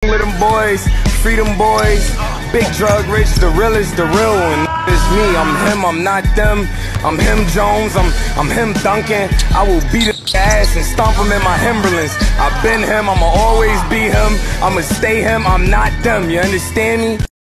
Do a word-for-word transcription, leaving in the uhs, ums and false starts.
with them boys, free them boys. Big drug rich, the realest, the real one. It's me, I'm him, I'm not them. I'm him Jones, I'm I'm him Duncan. I will beat his ass and stomp him in my Timberlands. I've been him, I'ma always be him. I'ma stay him, I'm not them, you understand me?